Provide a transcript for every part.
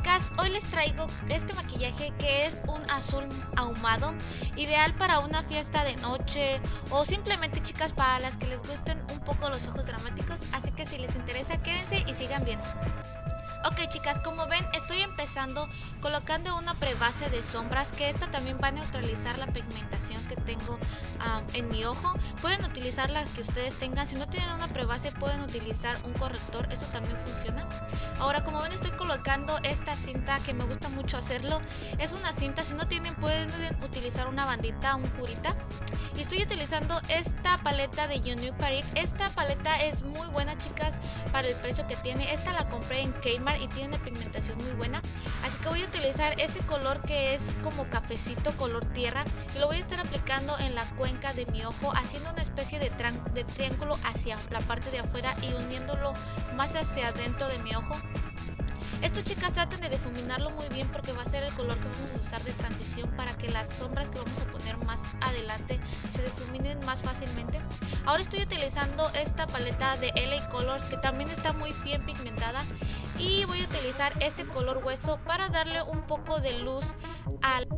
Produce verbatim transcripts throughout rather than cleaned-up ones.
chicas, hoy les traigo este maquillaje que es un azul ahumado, ideal para una fiesta de noche o simplemente, chicas, para las que les gusten un poco los ojos dramáticos, así que si les interesa quédense y sigan viendo. Ok, chicas, como ven estoy empezando colocando una prebase de sombras, que esta también va a neutralizar la pigmentación que tengo um, en mi ojo. Pueden utilizar las que ustedes tengan, si no tienen una prebase pueden utilizar un corrector, eso también funciona. Ahora, como ven estoy colocando esta cinta que me gusta mucho hacerlo, es una cinta, si no tienen pueden utilizar una bandita, un curita. Y estoy utilizando esta paleta de Unique Paris. Esta paleta es muy buena, chicas, para el precio que tiene. Esta la compré en Kmart y tiene una pigmentación muy buena, así que voy a utilizar ese color que es como cafecito, color tierra, y lo voy a estar aplicando en la cuenca de mi ojo, haciendo una especie de, de triángulo hacia la parte de afuera y uniéndolo más hacia adentro de mi ojo. Esto, chicas, traten de difuminarlo muy bien porque va a ser el color que vamos a usar de transición para que las sombras que vamos a poner más adelante se difuminen más fácilmente. Ahora estoy utilizando esta paleta de L A Colors, que también está muy bien pigmentada, y voy a utilizar este color hueso para darle un poco de luz al...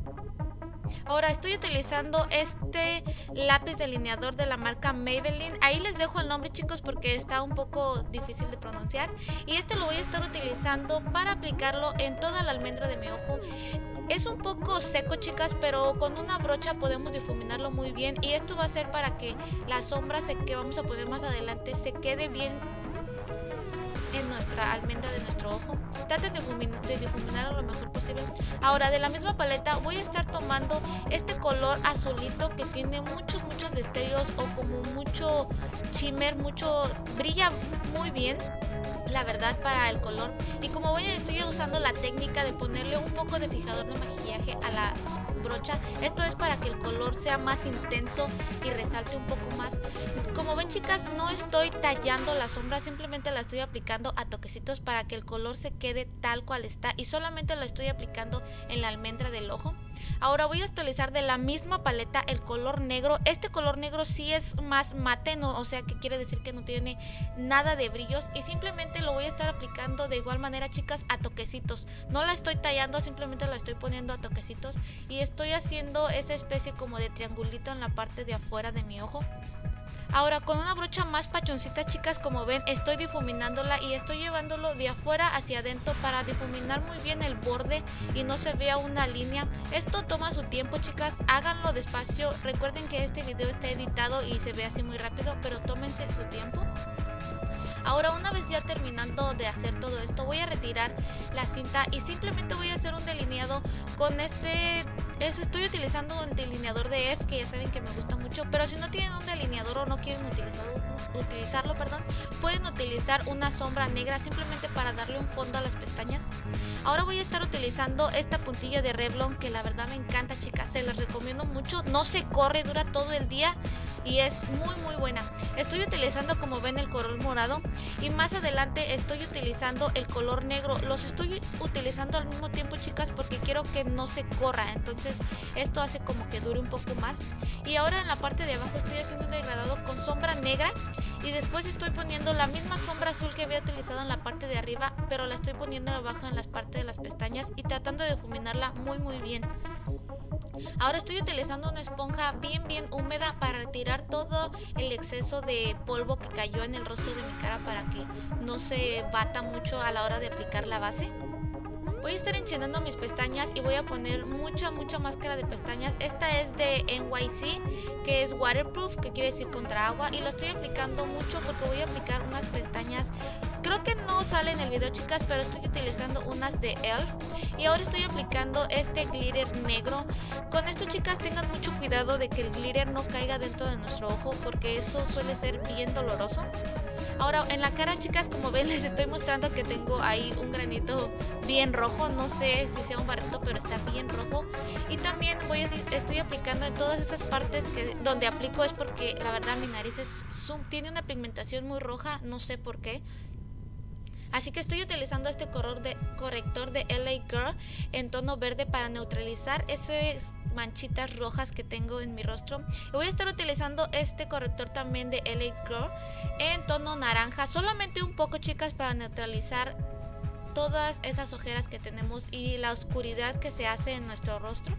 Ahora estoy utilizando este lápiz delineador de la marca Maybelline. Ahí les dejo el nombre, chicos, porque está un poco difícil de pronunciar. Y este lo voy a estar utilizando para aplicarlo en toda la almendra de mi ojo. Es un poco seco, chicas, pero con una brocha podemos difuminarlo muy bien. Y esto va a ser para que la sombra que vamos a poner más adelante se quede bien en nuestra almendra de nuestro ojo. Traten de, de difuminarlo lo mejor posible. Ahora, de la misma paleta voy a estar tomando este color azulito que tiene muchos muchos destellos o como mucho shimmer, mucho, brilla muy bien, la verdad, para el color. Y como ven, estoy usando la técnica de ponerle un poco de fijador de maquillaje a la brocha. Esto es para que el color sea más intenso y resalte un poco más. Como ven, chicas, no estoy tallando la sombra, simplemente la estoy aplicando a toquecitos para que el color se quede tal cual está, y solamente lo estoy aplicando en la almendra del ojo. Ahora voy a utilizar de la misma paleta el color negro. Este color negro sí es más mate, no, o sea que quiere decir que no tiene nada de brillos, y simplemente lo voy a estar aplicando de igual manera, chicas, a toquecitos. No la estoy tallando, simplemente la estoy poniendo a toquecitos, y estoy haciendo esa especie como de triangulito en la parte de afuera de mi ojo. Ahora, con una brocha más pachoncita, chicas, como ven estoy difuminándola y estoy llevándolo de afuera hacia adentro para difuminar muy bien el borde y no se vea una línea. Esto toma su tiempo, chicas, háganlo despacio. Recuerden que este video está editado y se ve así muy rápido, pero tómense su tiempo. Ahora, una vez ya terminando de hacer todo esto, voy a retirar la cinta y simplemente voy a hacer un delineado con este... Eso, estoy utilizando un delineador de E F, que ya saben que me gusta mucho, pero si no tienen un delineador o no quieren utilizarlo, utilizarlo perdón, pueden utilizar una sombra negra simplemente para darle un fondo a las pestañas. Ahora voy a estar utilizando esta puntilla de Revlon, que la verdad me encanta, chicas, se las recomiendo mucho, no se corre, dura todo el día y es muy muy buena. Estoy utilizando, como ven, el color morado, y más adelante estoy utilizando el color negro. Los estoy utilizando al mismo tiempo, chicas, porque quiero que no se corra, entonces esto hace como que dure un poco más. Y ahora en la parte de abajo estoy haciendo un degradado con sombra negra, y después estoy poniendo la misma sombra azul que había utilizado en la parte de arriba, pero la estoy poniendo abajo en las partes de las pestañas y tratando de difuminarla muy muy bien. Ahora estoy utilizando una esponja bien bien húmeda para retirar todo el exceso de polvo que cayó en el rostro de mi cara, para que no se bata mucho a la hora de aplicar la base. Voy a estar enchinando mis pestañas y voy a poner mucha mucha máscara de pestañas. Esta es de N Y C, que es waterproof, que quiere decir contra agua, y lo estoy aplicando mucho porque voy a aplicar unas pestañas, creo que no sale en el video, chicas, pero estoy utilizando unas de E L F. Y ahora estoy aplicando este glitter negro. Con esto, chicas, tengan mucho cuidado de que el glitter no caiga dentro de nuestro ojo, porque eso suele ser bien doloroso. Ahora en la cara, chicas, como ven, les estoy mostrando que tengo ahí un granito bien rojo. No sé si sea un barrito, pero está bien rojo. Y también voy a, estoy aplicando en todas esas partes que donde aplico, es porque la verdad mi nariz es, tiene una pigmentación muy roja, no sé por qué. Así que estoy utilizando este color de corrector de L A Girl en tono verde para neutralizar esas manchitas rojas que tengo en mi rostro. Y voy a estar utilizando este corrector también de L A Girl en tono naranja, solamente un poco, chicas, para neutralizar todas esas ojeras que tenemos y la oscuridad que se hace en nuestro rostro.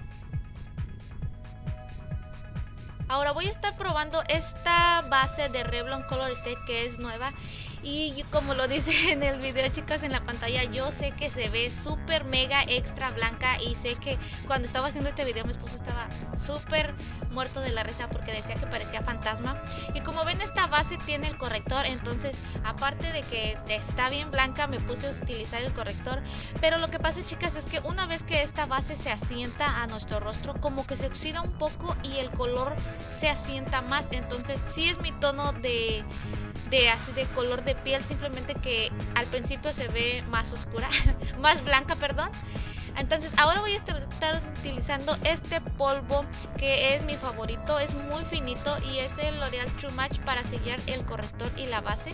Ahora voy a estar probando esta base de Revlon Color Stay que es nueva. Y como lo dice en el video, chicas, en la pantalla, yo sé que se ve súper mega extra blanca. Y sé que cuando estaba haciendo este video mi esposo estaba súper muerto de la risa porque decía que parecía fantasma. Y como ven, esta base tiene el corrector, entonces aparte de que está bien blanca, me puse a utilizar el corrector. Pero lo que pasa, chicas, es que una vez que esta base se asienta a nuestro rostro, como que se oxida un poco y el color se asienta más. Entonces sí es mi tono de... de así de color de piel, simplemente que al principio se ve más oscura, más blanca, perdón. Entonces ahora voy a estar, estar utilizando este polvo que es mi favorito, es muy finito y es el L'Oreal True Match para sellar el corrector y la base.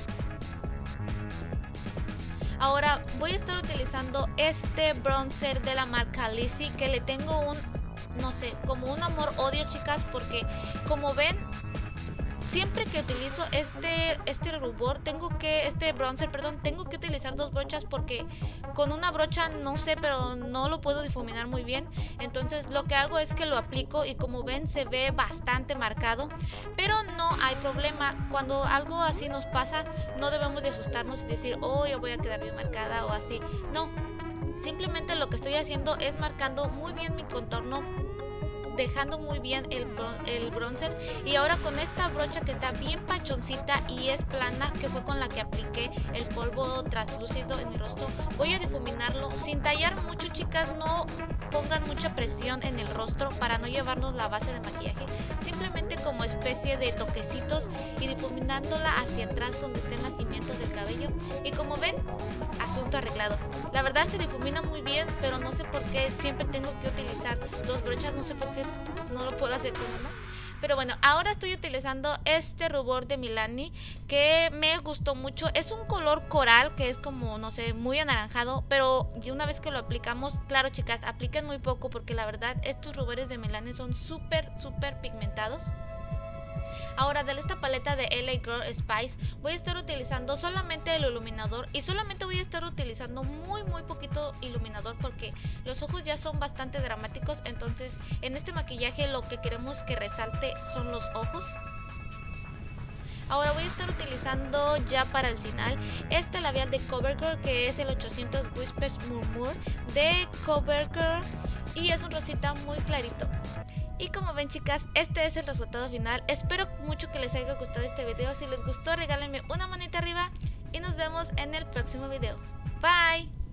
Ahora voy a estar utilizando este bronzer de la marca Lizzie, que le tengo un, no sé, como un amor-odio, chicas, porque como ven, siempre que utilizo este, este rubor, tengo que, este bronzer, perdón, tengo que utilizar dos brochas porque con una brocha, no sé, pero no lo puedo difuminar muy bien. Entonces lo que hago es que lo aplico y como ven se ve bastante marcado, pero no hay problema. Cuando algo así nos pasa, no debemos de asustarnos y decir, oh, yo voy a quedar bien marcada o así. No, simplemente lo que estoy haciendo es marcando muy bien mi contorno, dejando muy bien el, el bronzer. Y ahora con esta brocha que está bien pachoncita y es plana, que fue con la que apliqué el polvo translúcido en mi rostro, voy a difuminarlo sin tallar mucho, chicas. No pongan mucha presión en el rostro para no llevarnos la base de maquillaje, simplemente como especie de toquecitos y difuminándola hacia atrás donde estén las cimientos del cabello. Y como ven, asunto arreglado. La verdad se difumina muy bien, pero no sé por qué siempre tengo que utilizar dos brochas, no sé por qué no lo puedo hacer con una. Pero bueno, ahora estoy utilizando este rubor de Milani que me gustó mucho. Es un color coral que es como, no sé, muy anaranjado, pero de una vez que lo aplicamos, claro, chicas, apliquen muy poco porque la verdad estos rubores de Milani son súper, súper pigmentados. Ahora de esta paleta de L A Girl Spice voy a estar utilizando solamente el iluminador y solamente voy a estar utilizando muy muy poquito iluminador porque los ojos ya son bastante dramáticos. Entonces en este maquillaje lo que queremos que resalte son los ojos. Ahora voy a estar utilizando ya para el final este labial de CoverGirl, que es el ochocientos Whispers Murmur de CoverGirl y es un rosita muy clarito. Y como ven, chicas, este es el resultado final. Espero mucho que les haya gustado este video. Si les gustó, regálenme una manita arriba y nos vemos en el próximo video. Bye.